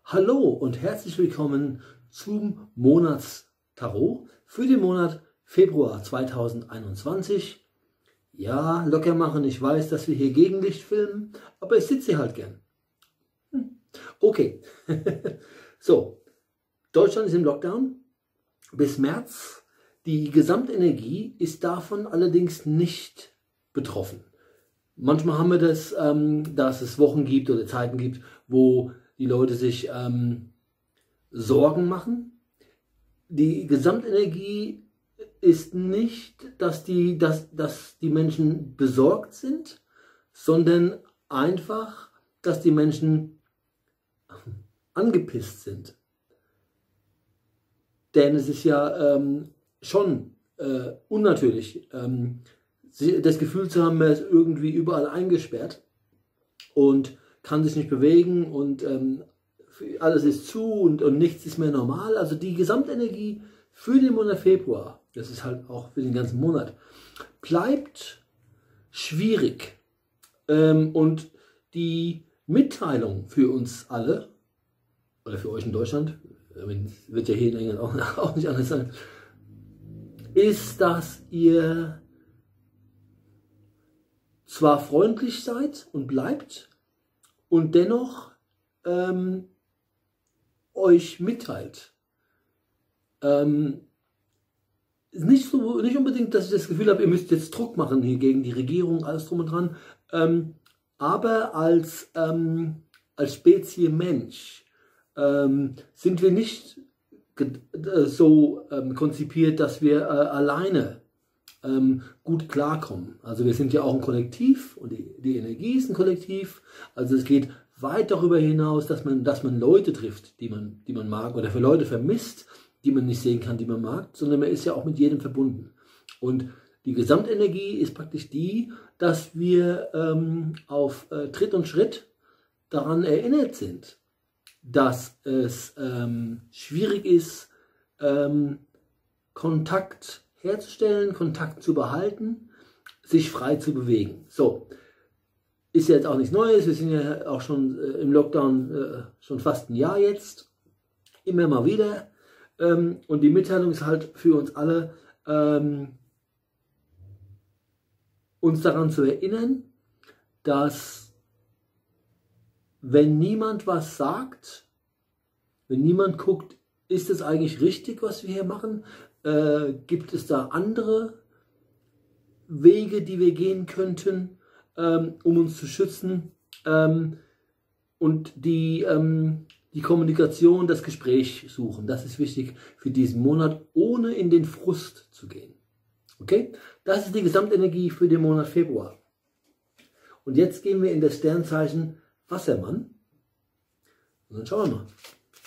Hallo und herzlich willkommen zum Monatstarot für den Monat Februar 2021. Ja, locker machen, ich weiß, dass wir hier Gegenlicht filmen, aber ich sitze hier halt gern. Okay, so, Deutschland ist im Lockdown bis März. Die Gesamtenergie ist davon allerdings nicht betroffen. Manchmal haben wir das, dass es Wochen gibt oder Zeiten gibt, wo die Leute sich Sorgen machen. Die Gesamtenergie ist nicht, dass die Menschen besorgt sind, sondern einfach, dass die Menschen angepisst sind. Denn es ist ja schon unnatürlich, das Gefühl zu haben, man ist irgendwie überall eingesperrt und kann sich nicht bewegen und alles ist zu und nichts ist mehr normal. Also die Gesamtenergie für den Monat Februar, das ist halt auch für den ganzen Monat, bleibt schwierig. Und die Mitteilung für uns alle, oder für euch in Deutschland, wird ja hier in England auch nicht anders sein, ist, dass ihr zwar freundlich seid und bleibt und dennoch euch mitteilt. Nicht unbedingt, dass ich das Gefühl habe, ihr müsst jetzt Druck machen hier gegen die Regierung, alles drum und dran, aber als Spezie Mensch sind wir nicht so konzipiert, dass wir alleine gut klarkommen. Also wir sind ja auch ein Kollektiv und die Energie ist ein Kollektiv. Also es geht weit darüber hinaus, dass man Leute trifft, die man mag, oder für Leute vermisst, die man nicht sehen kann, die man mag, sondern man ist ja auch mit jedem verbunden. Und die Gesamtenergie ist praktisch die, dass wir auf Tritt und Schritt daran erinnert sind, dass es schwierig ist, Kontakt herzustellen, Kontakt zu behalten, sich frei zu bewegen. So, ist ja jetzt auch nichts Neues, wir sind ja auch schon im Lockdown schon fast ein Jahr jetzt, immer mal wieder. Und die Mitteilung ist halt für uns alle, uns daran zu erinnern, dass wenn niemand was sagt, wenn niemand guckt, ist es eigentlich richtig, was wir hier machen? Gibt es da andere Wege, die wir gehen könnten, um uns zu schützen? Und die Kommunikation, das Gespräch suchen, das ist wichtig für diesen Monat, ohne in den Frust zu gehen. Okay? Das ist die Gesamtenergie für den Monat Februar. Und jetzt gehen wir in das Sternzeichen Wassermann. Und dann schauen wir mal.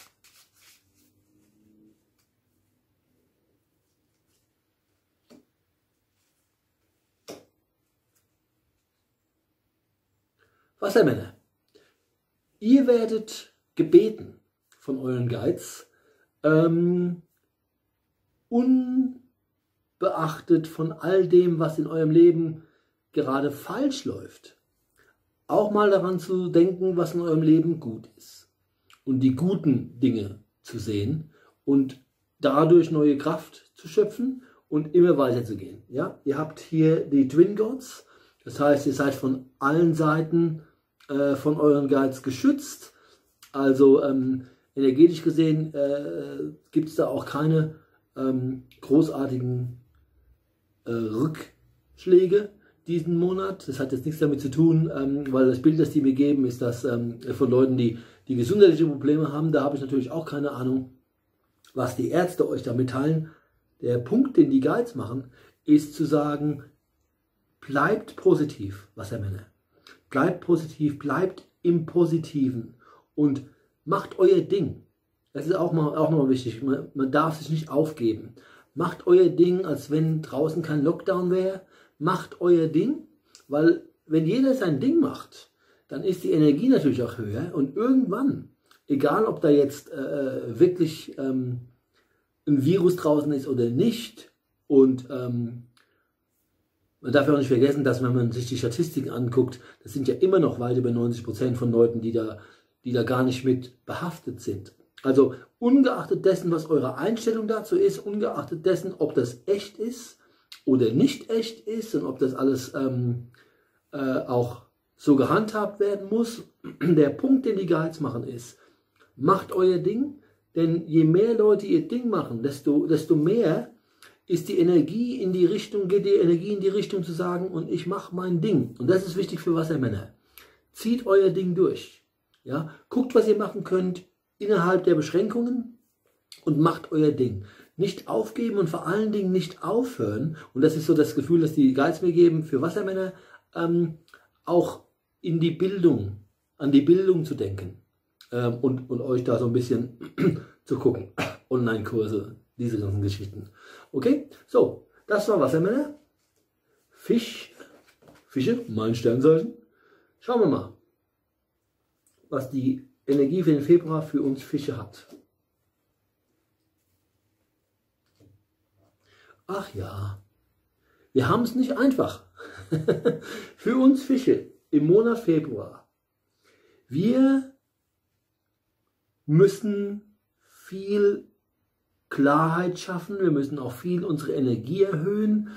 Wassermänner, ihr werdet gebeten von euren Guides, unbeachtet von all dem, was in eurem Leben gerade falsch läuft, auch mal daran zu denken, was in eurem Leben gut ist und die guten Dinge zu sehen und dadurch neue Kraft zu schöpfen und immer weiter zu gehen. Ja? Ihr habt hier die Twin Gods, das heißt, ihr seid von allen Seiten von euren Guides geschützt. Also energetisch gesehen gibt es da auch keine großartigen Rückschläge diesen Monat. Das hat jetzt nichts damit zu tun, weil das Bild, das die mir geben, ist das von Leuten, die gesundheitliche Probleme haben. Da habe ich natürlich auch keine Ahnung, was die Ärzte euch da mitteilen. Der Punkt, den die Guides machen, ist zu sagen, bleibt positiv, Wassermänner. Bleibt positiv, bleibt im Positiven und macht euer Ding. Das ist auch nochmal wichtig. Man darf sich nicht aufgeben. Macht euer Ding, als wenn draußen kein Lockdown wäre. Macht euer Ding, weil wenn jeder sein Ding macht, dann ist die Energie natürlich auch höher. Und irgendwann, egal ob da jetzt wirklich ein Virus draußen ist oder nicht, und man darf ja auch nicht vergessen, dass wenn man sich die Statistiken anguckt, das sind ja immer noch weit über 90% von Leuten, die die da gar nicht mit behaftet sind. Also ungeachtet dessen, was eure Einstellung dazu ist, ungeachtet dessen, ob das echt ist oder nicht echt ist und ob das alles auch so gehandhabt werden muss, der Punkt, den die Guides machen, ist, macht euer Ding, denn je mehr Leute ihr Ding machen, desto mehr ist die Energie in die Richtung, geht die Energie in die Richtung zu sagen, und ich mache mein Ding. Und das ist wichtig für Wassermänner. Zieht euer Ding durch. Ja? Guckt, was ihr machen könnt innerhalb der Beschränkungen und macht euer Ding. Nicht aufgeben und vor allen Dingen nicht aufhören. Und das ist so das Gefühl, das die Guides mir geben für Wassermänner, auch in die Bildung, an die Bildung zu denken und euch da so ein bisschen zu gucken. Online-Kurse, diese ganzen Geschichten. Okay, so, das war Wassermänner. Fische, mein Sternzeichen. Schauen wir mal, was die Energie für den Februar für uns Fische hat. Ach ja, wir haben es nicht einfach. Für uns Fische im Monat Februar. Wir müssen viel Klarheit schaffen, wir müssen auch viel unsere Energie erhöhen.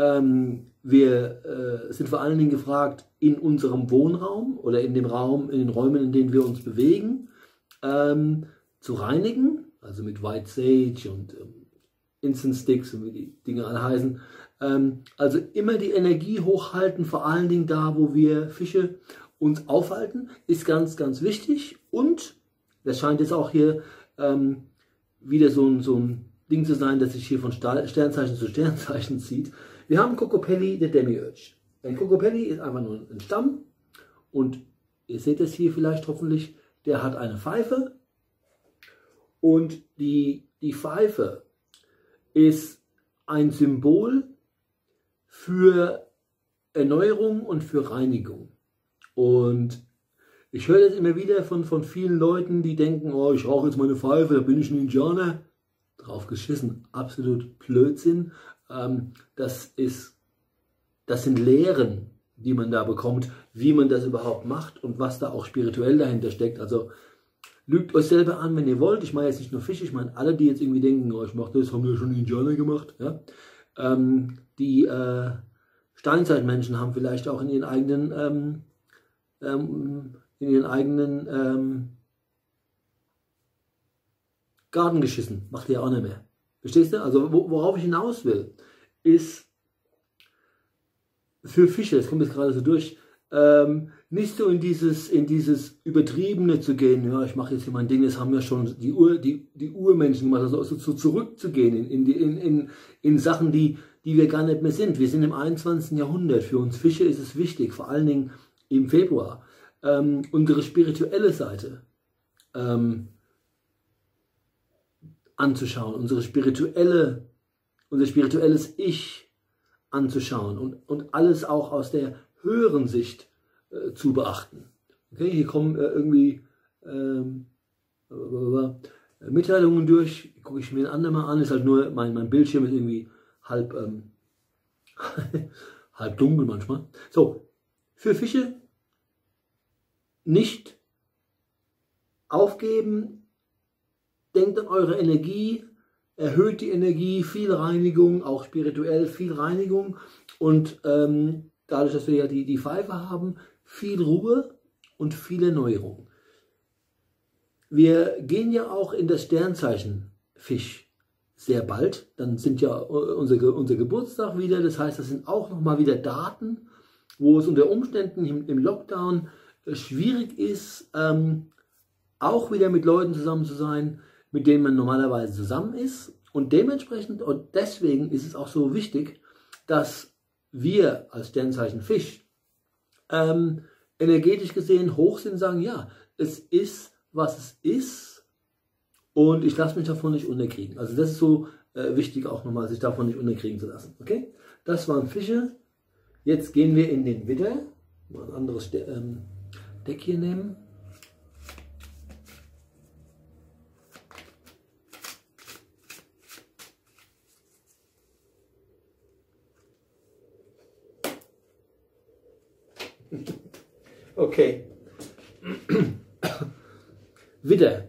Wir sind vor allen Dingen gefragt, in unserem Wohnraum oder in den Räumen, in denen wir uns bewegen, zu reinigen, also mit White Sage und Incense Sticks und wie die Dinge alle heißen. Also immer die Energie hochhalten, vor allen Dingen da, wo wir Fische uns aufhalten, ist ganz, ganz wichtig. Und das scheint jetzt auch hier wieder so ein Ding zu sein, das sich hier von Sternzeichen zu Sternzeichen zieht. Wir haben Kokopelli, der Demiurge. Ein Kokopelli ist einfach nur ein Stamm und ihr seht es hier vielleicht hoffentlich, der hat eine Pfeife und die Pfeife ist ein Symbol für Erneuerung und für Reinigung. Und ich höre das immer wieder von vielen Leuten, die denken, oh, ich rauche jetzt meine Pfeife, da bin ich ein Indianer. Drauf geschissen, absolut Blödsinn. Das sind Lehren, die man da bekommt, wie man das überhaupt macht und was da auch spirituell dahinter steckt. Also lügt euch selber an, wenn ihr wollt. Ich meine jetzt nicht nur Fische, ich meine alle, die jetzt irgendwie denken, oh, ich mache das, haben ja schon Indianer gemacht. Ja? Die Steinzeitmenschen haben vielleicht auch in ihren eigenen Garten geschissen. Macht ihr auch nicht mehr. Verstehst du? Also worauf ich hinaus will, ist für Fische, das kommt jetzt gerade so durch, nicht so in dieses Übertriebene zu gehen, ja, ich mache jetzt hier mein Ding, das haben ja schon die Urmenschen gemacht, also so zurückzugehen in Sachen, die wir gar nicht mehr sind. Wir sind im 21. Jahrhundert. Für uns Fische ist es wichtig, vor allen Dingen im Februar, unsere spirituelle Seite anzuschauen, unser spirituelles Ich anzuschauen und alles auch aus der höheren Sicht zu beachten. Okay, hier kommen irgendwie Mitteilungen durch, gucke ich mir ein andermal an, ist halt nur, mein Bildschirm ist irgendwie halb dunkel manchmal. So, für Fische nicht aufgeben, denkt an eure Energie, erhöht die Energie, viel Reinigung, auch spirituell viel Reinigung und dadurch, dass wir ja die Pfeife haben, viel Ruhe und viel Erneuerung. Wir gehen ja auch in das Sternzeichen Fisch sehr bald, dann sind ja unser Geburtstag wieder, das heißt, das sind auch nochmal wieder Daten, wo es unter Umständen im Lockdown schwierig ist, auch wieder mit Leuten zusammen zu sein, mit denen man normalerweise zusammen ist. Und dementsprechend und deswegen ist es auch so wichtig, dass wir als Sternzeichen Fisch energetisch gesehen hoch sind, sagen, ja, es ist, was es ist und ich lasse mich davon nicht unterkriegen. Also das ist so wichtig auch nochmal, sich davon nicht unterkriegen zu lassen. Okay? Das waren Fische. Jetzt gehen wir in den Widder. Mal ein anderes Deck hier nehmen. Okay. Widder.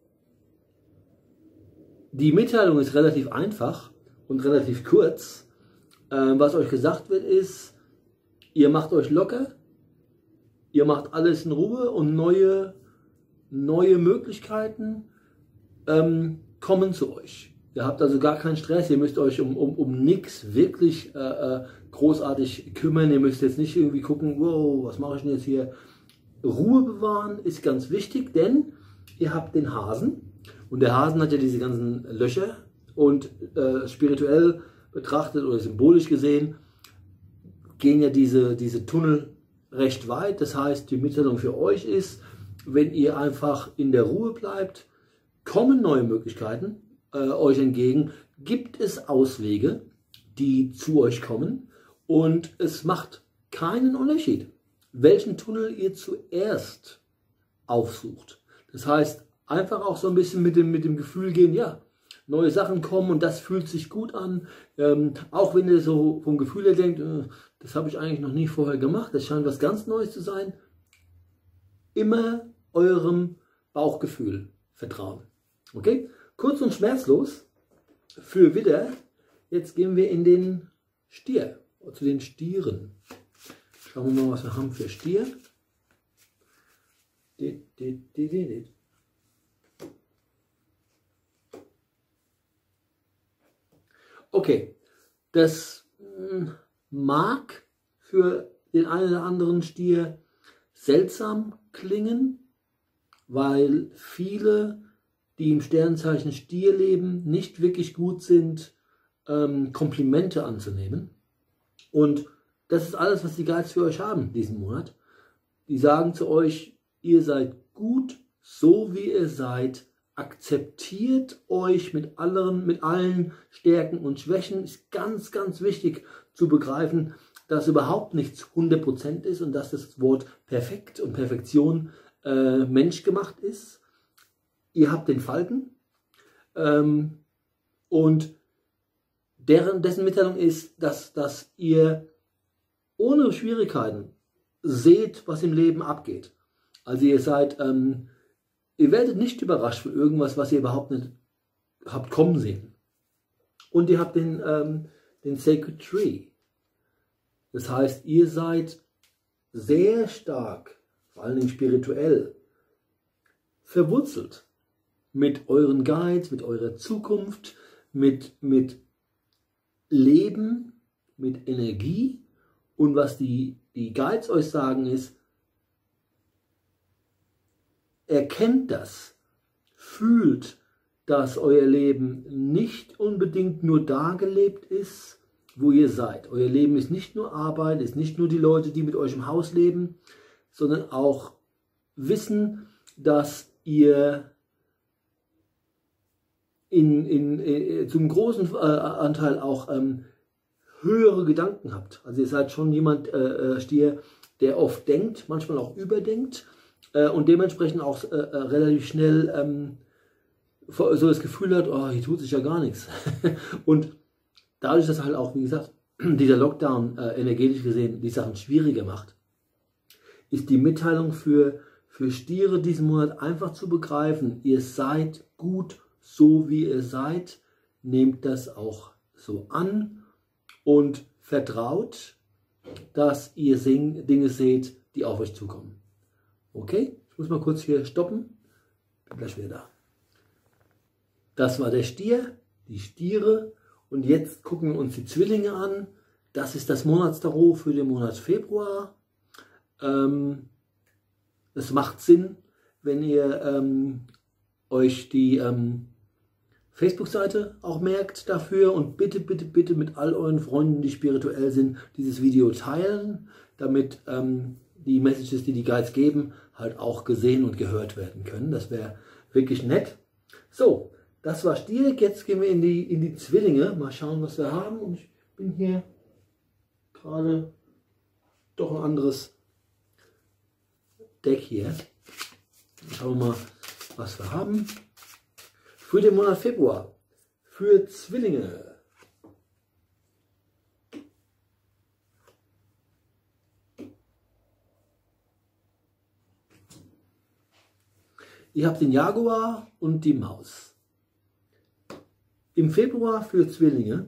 Die Mitteilung ist relativ einfach und relativ kurz. Was euch gesagt wird ist, ihr macht euch locker, ihr macht alles in Ruhe und neue Möglichkeiten kommen zu euch. Ihr habt also gar keinen Stress, ihr müsst euch um nichts wirklich großartig kümmern, ihr müsst jetzt nicht irgendwie gucken, wow, was mache ich denn jetzt hier? Ruhe bewahren ist ganz wichtig, denn ihr habt den Hasen und der Hasen hat ja diese ganzen Löcher und spirituell betrachtet oder symbolisch gesehen gehen ja diese Tunnel recht weit. Das heißt, die Mitteilung für euch ist, wenn ihr einfach in der Ruhe bleibt, kommen neue Möglichkeiten euch entgegen, gibt es Auswege, die zu euch kommen und es macht keinen Unterschied, welchen Tunnel ihr zuerst aufsucht. Das heißt, einfach auch so ein bisschen mit dem Gefühl gehen, ja, neue Sachen kommen und das fühlt sich gut an, auch wenn ihr so vom Gefühl her denkt, das habe ich eigentlich noch nie vorher gemacht, das scheint was ganz Neues zu sein, immer eurem Bauchgefühl vertrauen. Okay? Kurz und schmerzlos für Widder. Jetzt gehen wir in den Stier, zu den Stieren. Schauen wir mal, was wir haben für Stier. Okay, das mag für den einen oder anderen Stier seltsam klingen, weil viele, die im Sternzeichen Stier leben, nicht wirklich gut sind, Komplimente anzunehmen. Und das ist alles, was die Guides für euch haben diesen Monat. Die sagen zu euch, ihr seid gut, so wie ihr seid. Akzeptiert euch mit allen Stärken und Schwächen. Ist ganz, ganz wichtig zu begreifen, dass überhaupt nichts 100% ist und dass das Wort perfekt und Perfektion menschgemacht ist. Ihr habt den Falken und dessen Mitteilung ist, dass ihr ohne Schwierigkeiten seht, was im Leben abgeht. Also ihr werdet nicht überrascht von irgendwas, was ihr überhaupt nicht habt kommen sehen. Und ihr habt den Sacred Tree. Das heißt, ihr seid sehr stark, vor allen Dingen spirituell, verwurzelt mit euren Guides, mit eurer Zukunft, mit Leben, mit Energie. Und was die Guides euch sagen ist, erkennt das, fühlt, dass euer Leben nicht unbedingt nur da gelebt ist, wo ihr seid. Euer Leben ist nicht nur Arbeit, ist nicht nur die Leute, die mit euch im Haus leben, sondern auch wissen, dass ihr zum großen Anteil auch höhere Gedanken habt. Also ihr seid schon jemand, Stier, der oft denkt, manchmal auch überdenkt und dementsprechend auch relativ schnell so das Gefühl hat, oh, hier tut sich ja gar nichts. Und dadurch, dass halt auch, wie gesagt, dieser Lockdown energetisch gesehen die Sachen schwieriger macht, ist die Mitteilung für Stiere diesen Monat einfach zu begreifen, ihr seid gut so wie ihr seid, nehmt das auch so an und vertraut, dass ihr Dinge seht, die auf euch zukommen. Okay, ich muss mal kurz hier stoppen, bin gleich wieder da. Das war der Stier, die Stiere und jetzt gucken wir uns die Zwillinge an. Das ist das Monatstarot für den Monat Februar. Es macht Sinn, wenn ihr euch die Facebook-Seite auch merkt dafür und bitte, bitte, bitte mit all euren Freunden, die spirituell sind, dieses Video teilen, damit die Messages, die die Guides geben, halt auch gesehen und gehört werden können. Das wäre wirklich nett. So, das war Stier. Jetzt gehen wir in die Zwillinge. Mal schauen, was wir haben. Und ich bin hier gerade doch ein anderes Deck hier. Schauen wir mal, was wir haben. Für den Monat Februar. Für Zwillinge. Ihr habt den Jaguar und die Maus. Im Februar für Zwillinge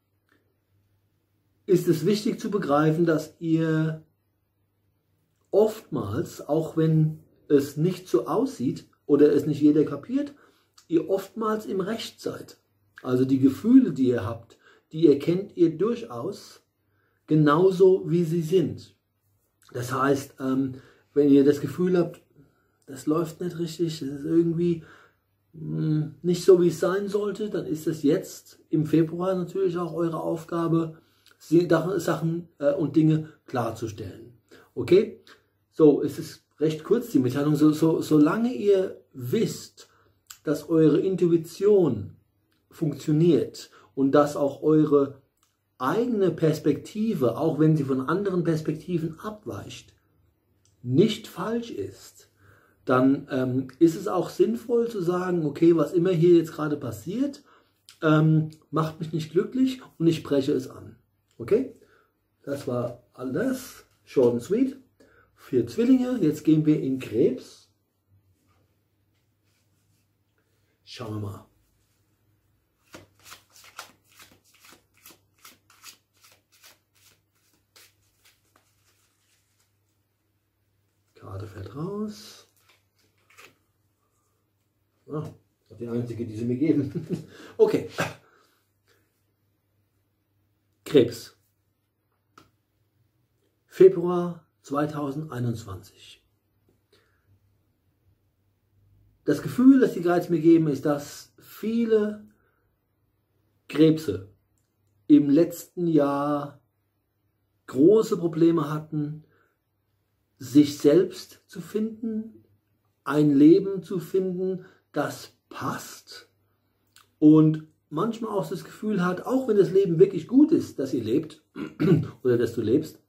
ist es wichtig zu begreifen, dass ihr oftmals, auch wenn es nicht so aussieht oder es nicht jeder kapiert, ihr oftmals im Recht seid. Also die Gefühle, die ihr habt, die erkennt ihr durchaus genauso, wie sie sind. Das heißt, wenn ihr das Gefühl habt, das läuft nicht richtig, das ist irgendwie nicht so, wie es sein sollte, dann ist es jetzt im Februar natürlich auch eure Aufgabe, Sachen und Dinge klarzustellen. Okay? So, es ist recht kurz die Mitteilung. Solange ihr wisst, dass eure Intuition funktioniert und dass auch eure eigene Perspektive, auch wenn sie von anderen Perspektiven abweicht, nicht falsch ist, dann ist es auch sinnvoll zu sagen, okay, was immer hier jetzt gerade passiert, macht mich nicht glücklich und ich spreche es an. Okay? Das war alles. Short and sweet. Für Zwillinge. Jetzt gehen wir in Krebs. Schauen wir mal. Karte fällt raus. Ah, das ist die einzige, die sie mir geben. Okay. Krebs. Februar 2021. Das Gefühl, das die Guides mir geben, ist, dass viele Krebse im letzten Jahr große Probleme hatten, sich selbst zu finden, ein Leben zu finden, das passt und manchmal auch das Gefühl hat, auch wenn das Leben wirklich gut ist, dass ihr lebt oder dass du lebst,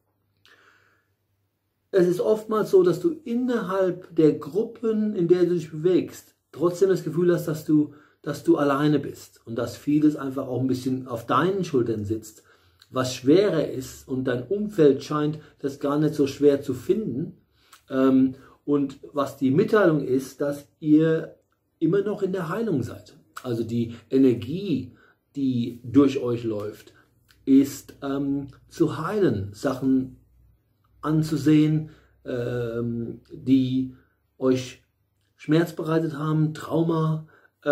es ist oftmals so, dass du innerhalb der Gruppen, in der du dich bewegst, trotzdem das Gefühl hast, dass du alleine bist und dass vieles einfach auch ein bisschen auf deinen Schultern sitzt, was schwerer ist und dein Umfeld scheint das gar nicht so schwer zu finden. Und was die Mitteilung ist, dass ihr immer noch in der Heilung seid. Also die Energie, die durch euch läuft, ist zu heilen, Sachen anzusehen, die euch Schmerz bereitet haben, Trauma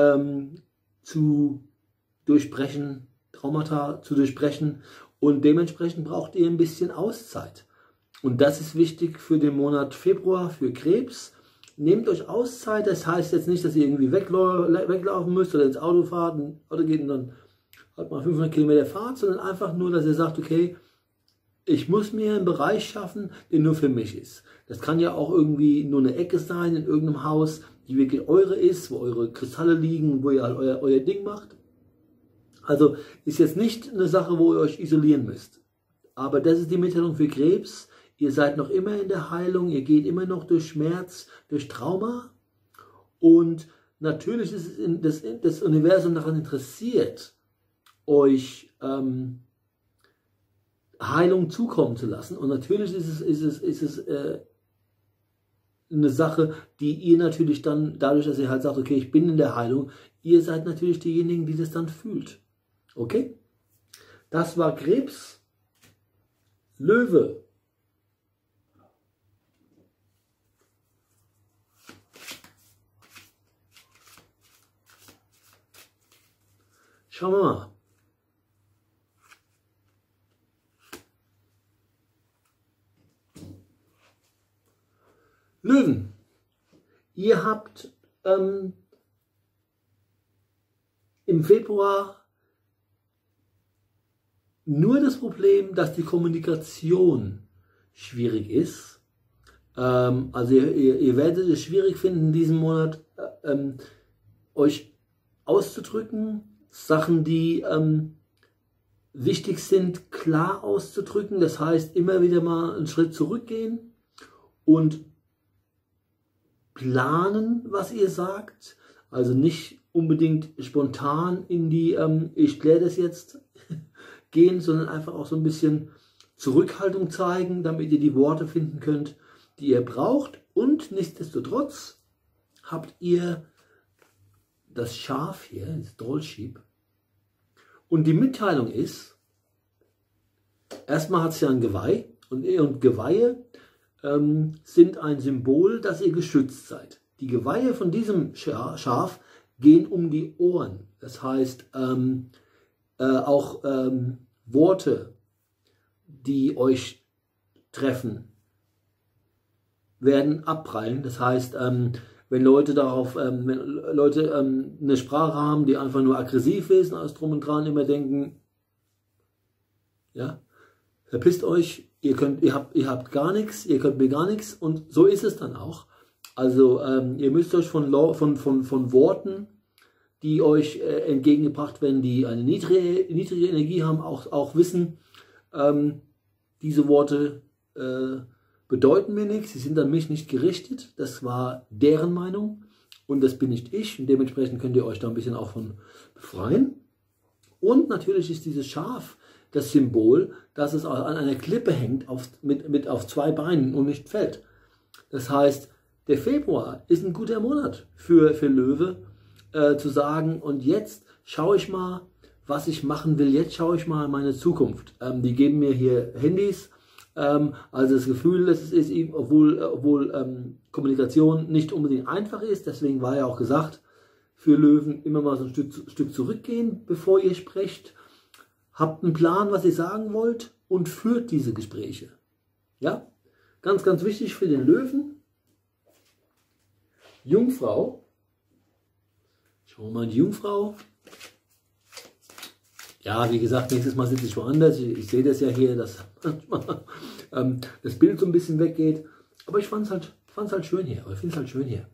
zu durchbrechen, Traumata zu durchbrechen, und dementsprechend braucht ihr ein bisschen Auszeit. Und das ist wichtig für den Monat Februar, für Krebs. Nehmt euch Auszeit, das heißt jetzt nicht, dass ihr irgendwie weglaufen müsst oder ins Auto fahrt, ein Auto geht und dann halt mal 500 Kilometer fahrt, sondern einfach nur, dass ihr sagt, okay, ich muss mir einen Bereich schaffen, der nur für mich ist. Das kann ja auch irgendwie nur eine Ecke sein in irgendeinem Haus, die wirklich eure ist, wo eure Kristalle liegen, wo ihr halt euer Ding macht. Also ist jetzt nicht eine Sache, wo ihr euch isolieren müsst. Aber das ist die Mitteilung für Krebs. Ihr seid noch immer in der Heilung, ihr geht immer noch durch Schmerz, durch Trauma. Und natürlich ist es das Universum daran interessiert, euch Heilung zukommen zu lassen. Und natürlich ist es eine Sache, die ihr natürlich dann, dadurch, dass ihr halt sagt, okay, ich bin in der Heilung, ihr seid natürlich diejenigen, die das dann fühlt. Okay? Das war Krebs. Löwe. Schauen wir mal. Löwen. Ihr habt im Februar nur das Problem, dass die Kommunikation schwierig ist. Also ihr werdet es schwierig finden, in diesem Monat euch auszudrücken, Sachen, die wichtig sind, klar auszudrücken. Das heißt, immer wieder mal einen Schritt zurückgehen und planen, was ihr sagt. Also nicht unbedingt spontan in die ich kläre das jetzt gehen, sondern einfach auch so ein bisschen Zurückhaltung zeigen, damit ihr die Worte finden könnt, die ihr braucht. Und nichtsdestotrotz habt ihr das Schaf hier, das Doll Sheep. Und die Mitteilung ist, erstmal hat es ja ein Geweih und Geweihe sind ein Symbol, dass ihr geschützt seid. Die Geweihe von diesem Schaf gehen um die Ohren. Das heißt, auch Worte, die euch treffen, werden abprallen. Das heißt, wenn Leute eine Sprache haben, die einfach nur aggressiv ist, alles drum und dran, immer denken, ja, verpisst euch, ihr habt gar nichts, ihr könnt mir gar nichts, und so ist es dann auch. Also ihr müsst euch von Worten, die euch entgegengebracht werden, die eine niedrige Energie haben, auch wissen, diese Worte bedeuten mir nichts, sie sind an mich nicht gerichtet, das war deren Meinung und das bin nicht ich, und dementsprechend könnt ihr euch da ein bisschen auch von befreien. Und natürlich ist dieses Schaf das Symbol, dass es an einer Klippe hängt, auf 2 Beinen und nicht fällt. Das heißt, der Februar ist ein guter Monat für Löwe, zu sagen, und jetzt schaue ich mal, was ich machen will, jetzt schaue ich mal meine Zukunft. Die geben mir hier Handys, also das Gefühl, dass es ist, obwohl Kommunikation nicht unbedingt einfach ist, deswegen war ja auch gesagt, für Löwen immer mal so ein Stück zurückgehen, bevor ihr sprecht. Habt einen Plan, was ihr sagen wollt, und führt diese Gespräche. Ja, ganz, ganz wichtig für den Löwen. Jungfrau. Schauen wir mal in die Jungfrau. Ja, wie gesagt, nächstes Mal sitze ich woanders. Ich sehe das ja hier, dass manchmal das Bild so ein bisschen weggeht. Aber ich fand es halt schön hier. Ich finde es halt schön hier.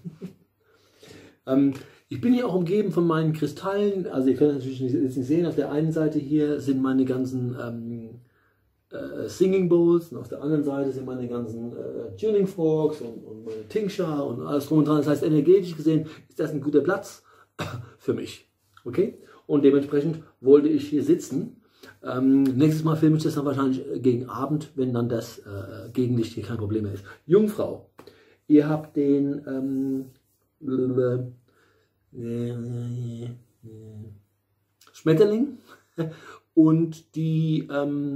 Ich bin hier auch umgeben von meinen Kristallen. Also ihr könnt natürlich nicht sehen, auf der einen Seite hier sind meine ganzen Singing Bowls, und auf der anderen Seite sind meine ganzen Tuning Forks und meine Tincture und alles drum und dran. Das heißt, energetisch gesehen ist das ein guter Platz für mich. Okay? Und dementsprechend wollte ich hier sitzen. Nächstes Mal filme ich das dann wahrscheinlich gegen Abend, wenn dann das Gegenlicht hier kein Problem mehr ist. Jungfrau, ihr habt den Schmetterling und die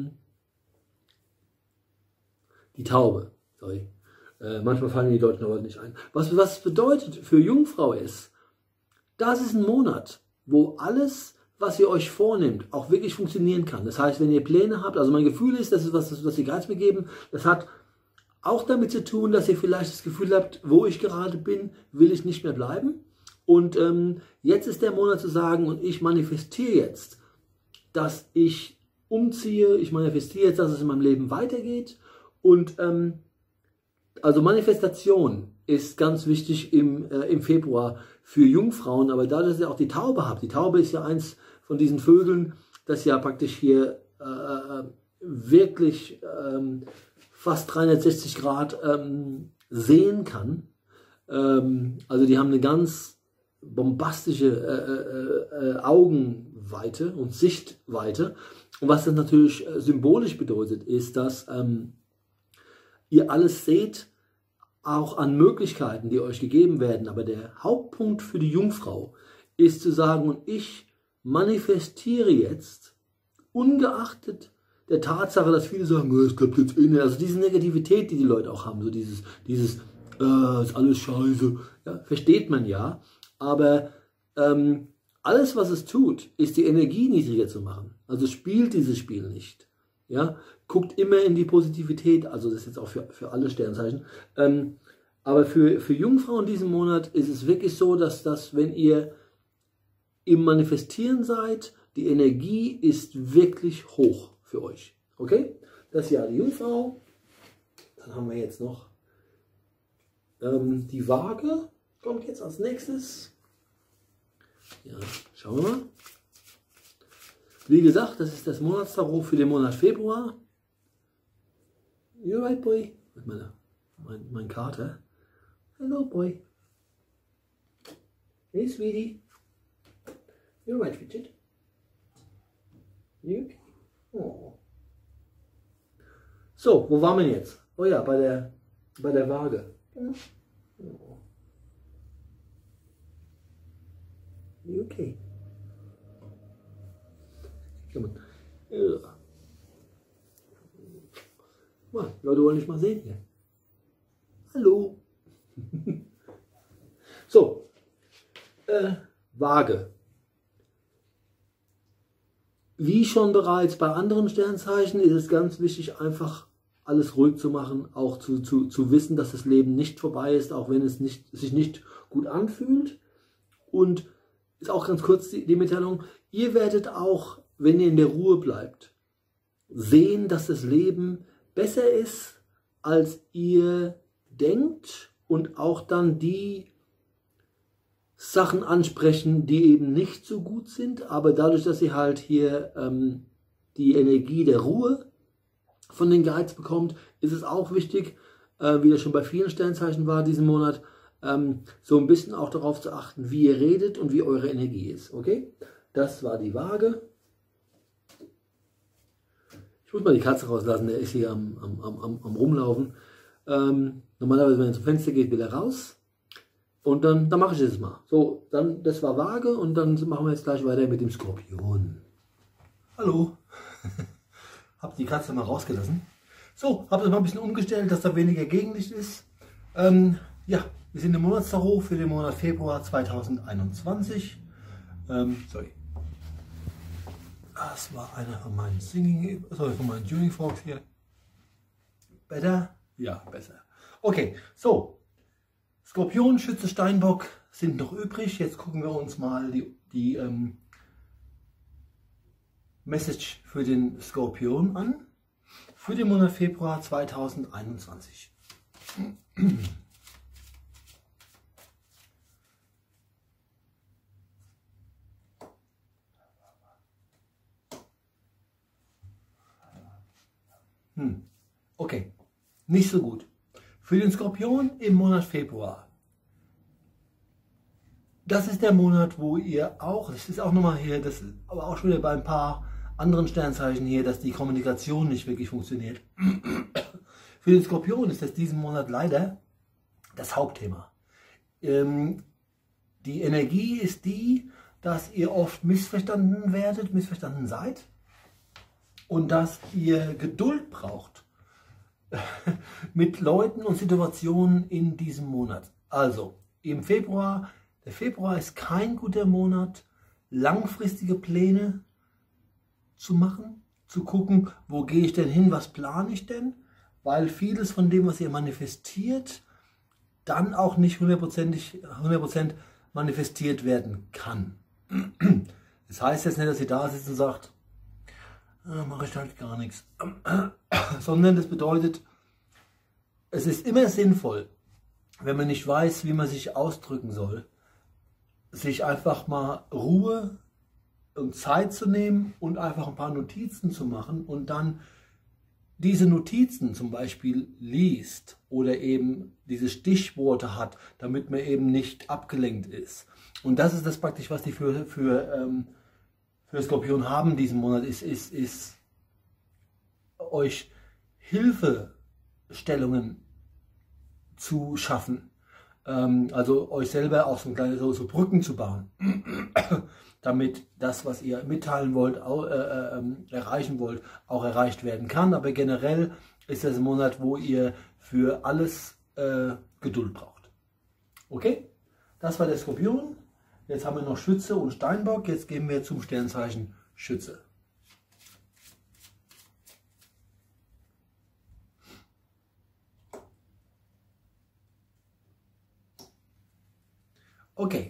Taube. Sorry. Manchmal fallen die deutschen Worte nicht ein. Was bedeutet für Jungfrau ist, das ist ein Monat, wo alles, was ihr euch vornimmt, auch wirklich funktionieren kann. Das heißt, wenn ihr Pläne habt, also mein Gefühl ist, das ist was die Geiz mir geben, das hat auch damit zu tun, dass ihr vielleicht das Gefühl habt, wo ich gerade bin, will ich nicht mehr bleiben. Und jetzt ist der Monat zu sagen, und ich manifestiere jetzt, dass ich umziehe, ich manifestiere jetzt, dass es in meinem Leben weitergeht. Und also Manifestation ist ganz wichtig im Februar für Jungfrauen, aber dadurch, dass ihr auch die Taube habt, die Taube ist ja eins von diesen Vögeln, das ja praktisch hier wirklich fast 360 Grad sehen kann. Also die haben eine ganz bombastische Augenweite und Sichtweite. Und was das natürlich symbolisch bedeutet, ist, dass ihr alles seht, auch an Möglichkeiten, die euch gegeben werden. Aber der Hauptpunkt für die Jungfrau ist zu sagen, und ich manifestiere jetzt, ungeachtet der Tatsache, dass viele sagen, es klappt jetzt eh nicht. Also diese Negativität, die Leute auch haben, so dieses ist alles scheiße, ja, versteht man ja. Aber alles, was es tut, ist die Energie niedriger zu machen. Also spielt dieses Spiel nicht. Ja, guckt immer in die Positivität, also das ist jetzt auch für alle Sternzeichen. Aber für Jungfrauen in diesem Monat ist es wirklich so, dass wenn ihr im Manifestieren seid, die Energie ist wirklich hoch für euch. Okay? Das ist ja die Jungfrau. Dann haben wir jetzt noch die Waage. Kommt jetzt als nächstes. Ja, schauen wir mal. Wie gesagt, das ist das Monatstarot für den Monat Februar. You're right, boy. Mein Kater. Hello, boy. Hey, sweetie. You're right, Fidget. You okay? Oh. So, wo waren wir jetzt? Oh ja, bei der Waage. Oh. Okay. Ja. Leute wollen nicht mal sehen hier. Hallo. So. Waage. Wie schon bereits bei anderen Sternzeichen ist es ganz wichtig, einfach alles ruhig zu machen, auch zu wissen, dass das Leben nicht vorbei ist, auch wenn es sich nicht gut anfühlt. Und ist auch ganz kurz die Mitteilung, ihr werdet auch, wenn ihr in der Ruhe bleibt, sehen, dass das Leben besser ist, als ihr denkt, und auch dann die Sachen ansprechen, die eben nicht so gut sind, aber dadurch, dass ihr halt hier die Energie der Ruhe von den Guides bekommt, ist es auch wichtig, wie das schon bei vielen Sternzeichen war diesen Monat, so ein bisschen auch darauf zu achten, wie ihr redet und wie eure Energie ist. Okay? Das war die Waage. Ich muss mal die Katze rauslassen, der ist hier am Rumlaufen. Normalerweise, wenn er zum Fenster geht, will er raus. Und dann mache ich das mal. So, dann, das war Waage, und dann machen wir jetzt gleich weiter mit dem Skorpion. Hallo. Hab die Katze mal rausgelassen. So, habe das mal ein bisschen umgestellt, dass da weniger Gegenlicht ist. Ja, wir sind im Monatstarot für den Monat Februar 2021. Sorry. Das war einer von meinen von meinen Tuning Forks hier. Besser? Ja, besser. Okay, so. Skorpion, Schütze, Steinbock sind noch übrig. Jetzt gucken wir uns mal die Message für den Skorpion an. Für den Monat Februar 2021. Okay, nicht so gut. Für den Skorpion im Monat Februar. Das ist der Monat, wo ihr auch, das ist auch nochmal hier, das ist aber auch schon wieder bei ein paar anderen Sternzeichen hier, dass die Kommunikation nicht wirklich funktioniert. Für den Skorpion ist das diesen Monat leider das Hauptthema. Die Energie ist die, dass ihr oft missverstanden seid, und dass ihr Geduld braucht mit Leuten und Situationen in diesem Monat. Also im Februar, der Februar ist kein guter Monat, langfristige Pläne zu machen, zu gucken, wo gehe ich denn hin, was plane ich denn, weil vieles von dem, was ihr manifestiert, dann auch nicht 100% manifestiert werden kann. Das heißt jetzt nicht, dass ihr da sitzt und sagt, mache ich halt gar nichts, sondern das bedeutet, es ist immer sinnvoll, wenn man nicht weiß, wie man sich ausdrücken soll, sich einfach mal Ruhe und Zeit zu nehmen und einfach ein paar Notizen zu machen und dann diese Notizen zum Beispiel liest oder eben diese Stichworte hat, damit man eben nicht abgelenkt ist. Und das ist das praktisch, was die für Skorpion haben diesen Monat, ist euch Hilfestellungen zu schaffen. Also euch selber auch so kleine so Brücken zu bauen, damit das, was ihr mitteilen wollt, erreichen wollt, auch erreicht werden kann. Aber generell ist das ein Monat, wo ihr für alles Geduld braucht. Okay, das war der Skorpion. Jetzt haben wir noch Schütze und Steinbock. Jetzt gehen wir zum Sternzeichen Schütze. Okay.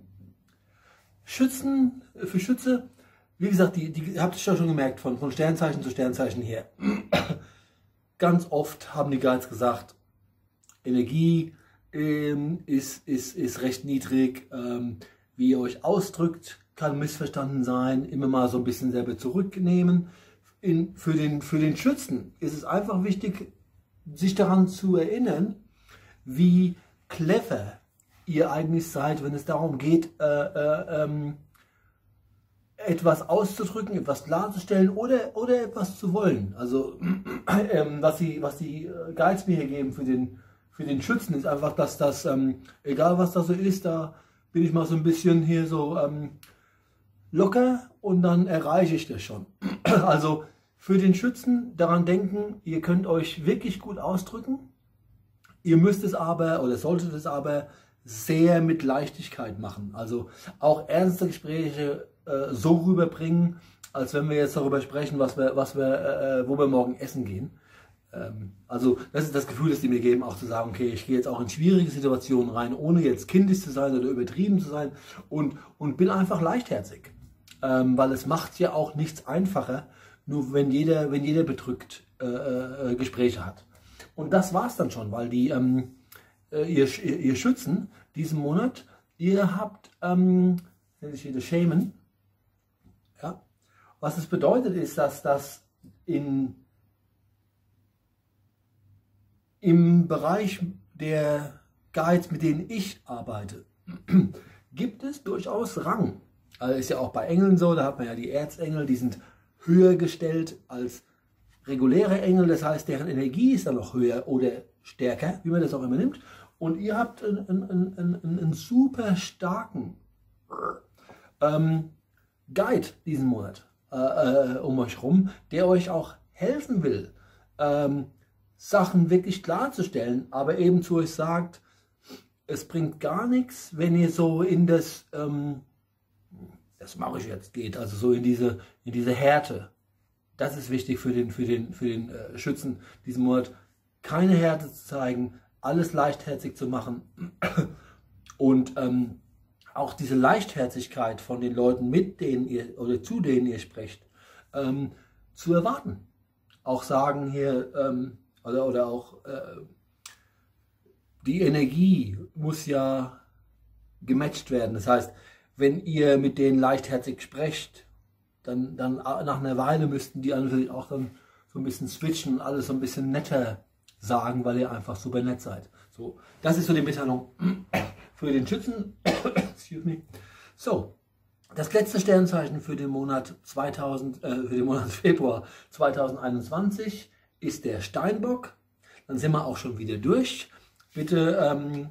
Für Schütze, wie gesagt, die habt ihr schon gemerkt, von Sternzeichen zu Sternzeichen her. Ganz oft haben die Guides gesagt, Energie ist recht niedrig. Wie ihr euch ausdrückt, kann missverstanden sein. Immer mal so ein bisschen selber zurücknehmen. Für den Schützen ist es einfach wichtig, sich daran zu erinnern, wie clever ihr eigentlich seid, wenn es darum geht, etwas auszudrücken, etwas klarzustellen oder etwas zu wollen. Also was die Guides mir hier geben für den Schützen, ist einfach, dass das, egal was da so ist, da bin ich mal so ein bisschen hier so locker und dann erreiche ich das schon. Also für den Schützen daran denken, ihr könnt euch wirklich gut ausdrücken. Ihr müsst es aber oder solltet es aber sehr mit Leichtigkeit machen. Also auch ernste Gespräche so rüberbringen, als wenn wir jetzt darüber sprechen, wo wir morgen essen gehen. Also das ist das Gefühl, das die mir geben, auch zu sagen, okay, ich gehe jetzt auch in schwierige Situationen rein, ohne jetzt kindisch zu sein oder übertrieben zu sein und bin einfach leichtherzig. Weil es macht ja auch nichts einfacher, nur wenn jeder bedrückt Gespräche hat. Und das war es dann schon, weil die ihr Schützen diesen Monat, ihr habt das Shaman. Ja? Was es bedeutet ist, dass das im Bereich der Guides, mit denen ich arbeite, gibt es durchaus Rang. Also ist ja auch bei Engeln so, da hat man ja die Erzengel, die sind höher gestellt als reguläre Engel, das heißt, deren Energie ist dann noch höher oder stärker, wie man das auch immer nimmt. Und ihr habt einen super starken Guide diesen Monat um euch rum, der euch auch helfen will, Sachen wirklich klarzustellen, aber eben zu euch sagt, es bringt gar nichts, wenn ihr so in das mache ich jetzt, geht, also so in diese Härte. Das ist wichtig für den Schützen diesen Monat, keine Härte zu zeigen, alles leichtherzig zu machen und auch diese Leichtherzigkeit von den Leuten, mit denen ihr oder zu denen ihr sprecht, zu erwarten. Auch sagen hier, oder auch die Energie muss ja gematcht werden. Das heißt, wenn ihr mit denen leichtherzig sprecht, dann nach einer Weile müssten die natürlich auch dann so ein bisschen switchen und alles so ein bisschen netter sagen, weil ihr einfach super nett seid. So, das ist so die Mitteilung für den Schützen. Excuse me. So, das letzte Sternzeichen für den Monat Februar 2021 ist der Steinbock. Dann sind wir auch schon wieder durch. Bitte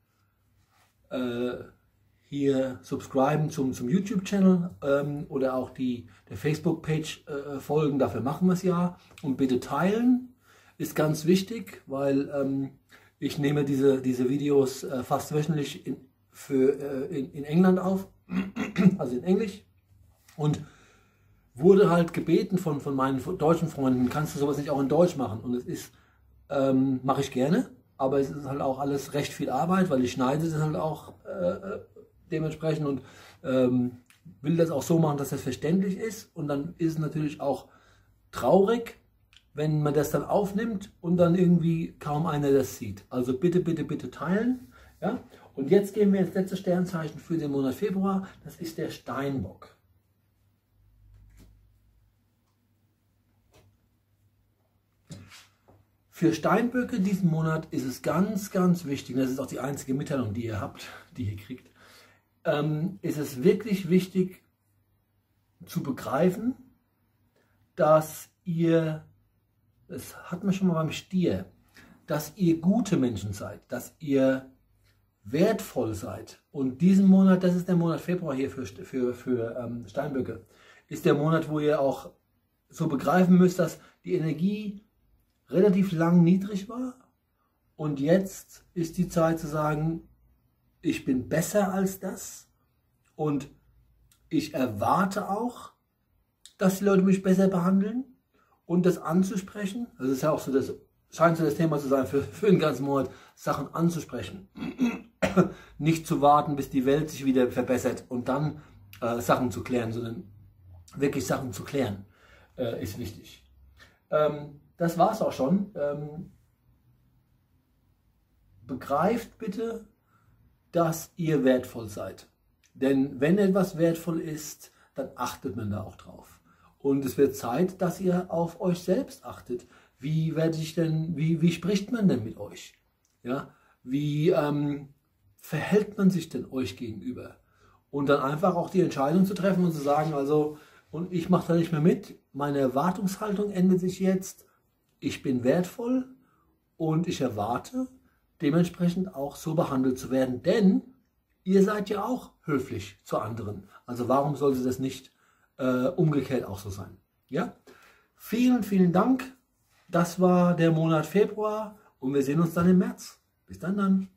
hier subscriben zum YouTube-Channel oder auch der Facebook-Page folgen, dafür machen wir es ja. Und bitte teilen, ist ganz wichtig, weil ich nehme diese Videos fast wöchentlich in England auf, also in Englisch. Und wurde halt gebeten von meinen deutschen Freunden, kannst du sowas nicht auch in Deutsch machen? Und es ist, mache ich gerne, aber es ist halt auch alles recht viel Arbeit, weil ich schneide es halt auch dementsprechend und will das auch so machen, dass das verständlich ist. Und dann ist es natürlich auch traurig, wenn man das dann aufnimmt und dann irgendwie kaum einer das sieht. Also bitte, bitte, bitte teilen. Ja? Und jetzt gehen wir ins letzte Sternzeichen für den Monat Februar. Das ist der Steinbock. Für Steinböcke diesen Monat ist es ganz, ganz wichtig, das ist auch die einzige Mitteilung, die ihr habt, die ihr kriegt, ist es wirklich wichtig zu begreifen, dass ihr, das hatten wir schon mal beim Stier, dass ihr gute Menschen seid, dass ihr wertvoll seid. Und diesen Monat, das ist der Monat Februar hier für Steinböcke, ist der Monat, wo ihr auch so begreifen müsst, dass die Energie relativ lang niedrig war und jetzt ist die Zeit zu sagen, ich bin besser als das und ich erwarte auch, dass die Leute mich besser behandeln und das anzusprechen. Also das ist ja auch so, das scheint so das Thema zu sein für den ganzen Monat, Sachen anzusprechen. Nicht zu warten, bis die Welt sich wieder verbessert und dann Sachen zu klären, sondern wirklich Sachen zu klären, ist wichtig. Das war es auch schon. Begreift bitte, dass ihr wertvoll seid. Denn wenn etwas wertvoll ist, dann achtet man da auch drauf. Und es wird Zeit, dass ihr auf euch selbst achtet. Wie spricht man denn mit euch? Ja? Wie verhält man sich denn euch gegenüber? Und dann einfach auch die Entscheidung zu treffen und zu sagen, also, und ich mache da nicht mehr mit, meine Erwartungshaltung ändert sich jetzt, ich bin wertvoll und ich erwarte, dementsprechend auch so behandelt zu werden, denn ihr seid ja auch höflich zu anderen. Also warum sollte das nicht umgekehrt auch so sein? Ja? Vielen, vielen Dank. Das war der Monat Februar und wir sehen uns dann im März. Bis dann.